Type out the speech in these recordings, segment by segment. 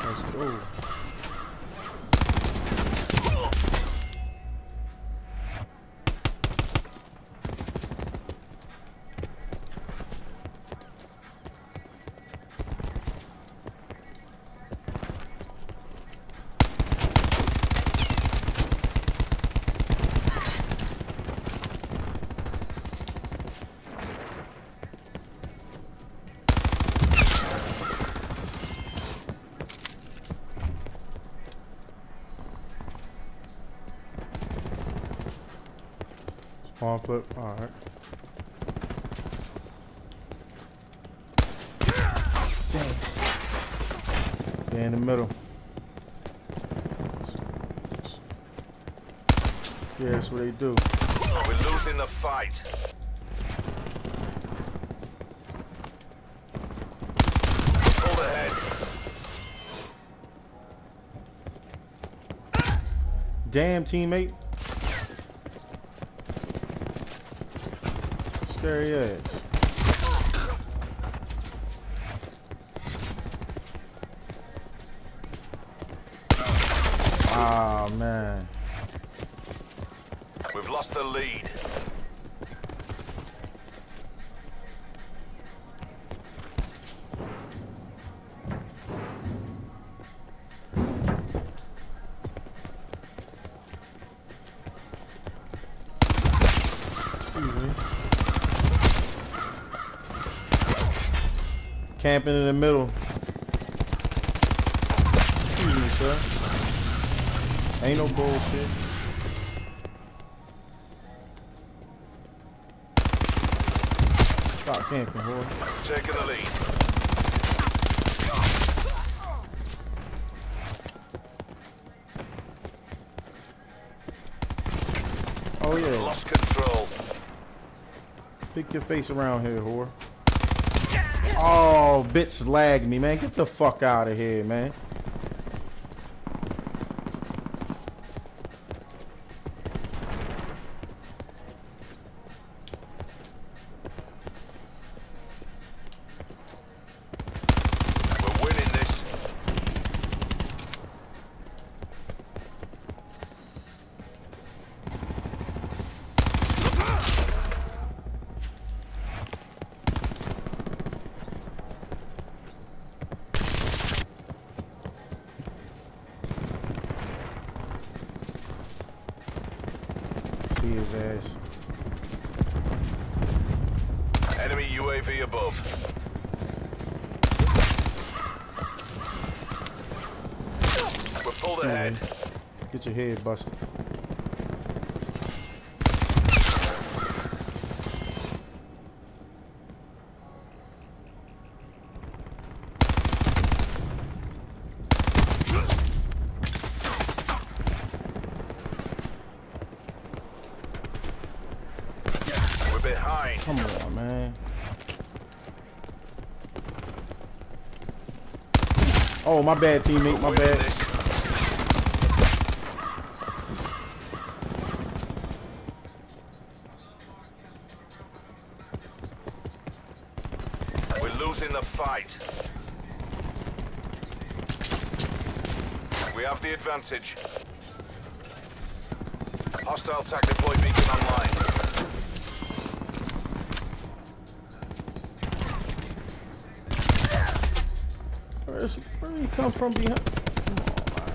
Let's go. Spawn flip, alright. Dang. Stay in the middle. Yeah, that's what they do. We're losing the fight. Pull ahead. Damn, teammate. Scary ass. Ah, man. We've lost the lead. Camping in the middle. Excuse me, sir. Ain't no bullshit. Stop camping, boy. Taking the lead. Oh yeah. Lost control. Pick your face around here, whore. Oh, bitch lagged me, man. Get the fuck out of here, man. We're winning this. See his ass. Enemy UAV above. We're pulled ahead. Get your head busted. We're behind. Come on, man. Oh, my bad, teammate. My We're winning bad. this. We're losing the fight. We have the advantage. Hostile TAC deploy beacon online. Where did he come from behind? Come on, man.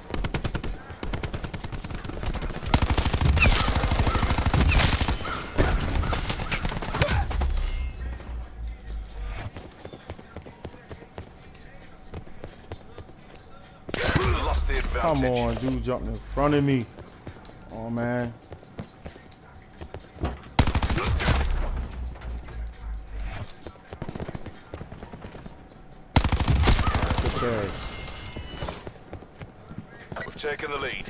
Lost the advantage. Come on, dude jumped in front of me. Oh, man. Good chance. We've taken the lead.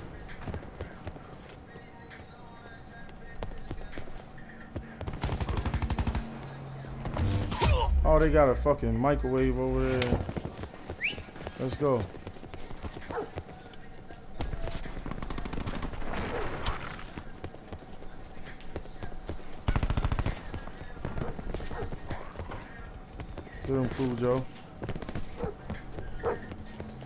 Oh, they got a fucking microwave over there. Let's go. Good and cool, Joe.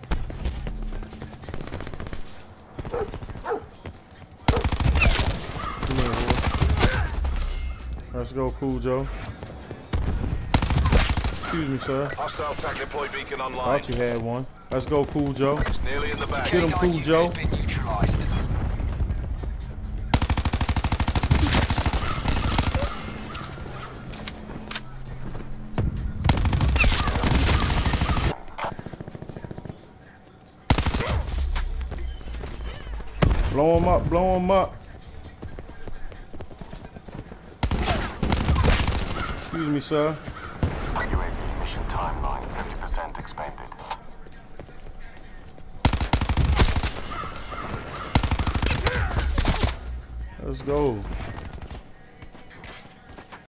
go, Cool Joe. Excuse me, sir. Hostile TAC deploy beacon online. Thought you had one. Let's go, Cool Joe. It's nearly in the bag. Get him, Cool Joe. Blow him up, blow him up. Excuse me, sir. UAV mission timeline 50% expended. Let's go.